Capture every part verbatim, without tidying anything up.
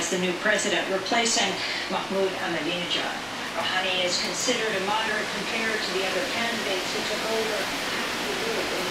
as the new president, replacing Mahmoud Ahmadinejad. Rouhani is considered a moderate compared to the other candidates who took over after the rule in the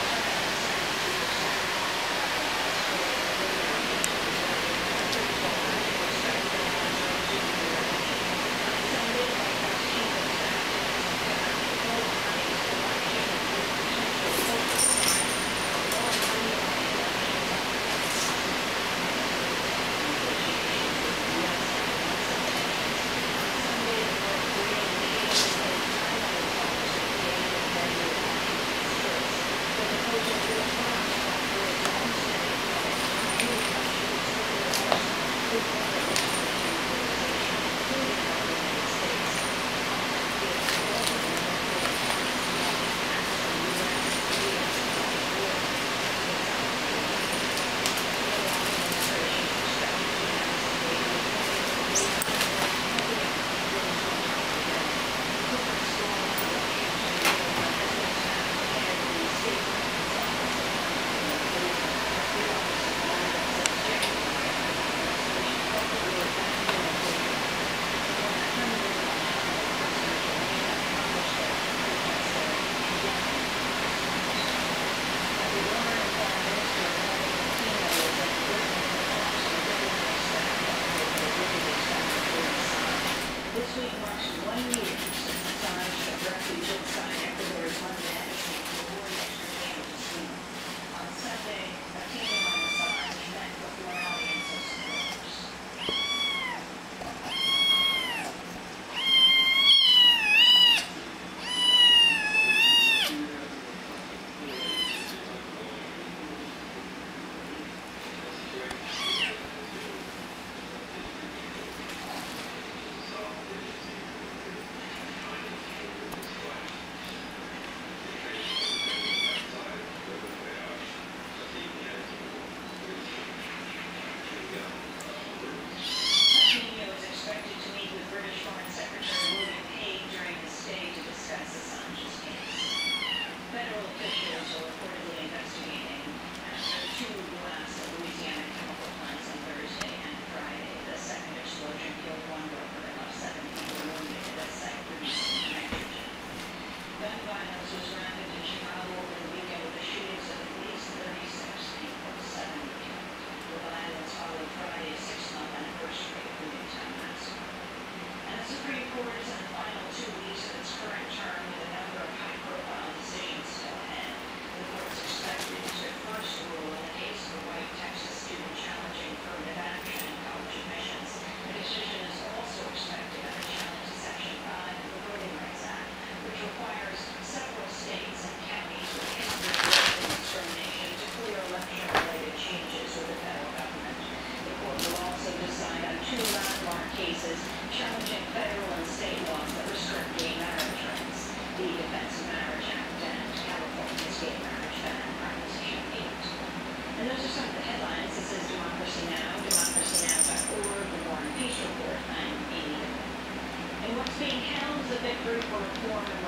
challenging federal and state laws that restrict gay marriage rights, the Defense of Marriage Act and California's Gay Marriage Ban Proposition eight. And those are some of the headlines. This is Democracy Now!, democracy now dot org, the War and Peace Report. I'm Amy. And what's being hailed as a victory for reform and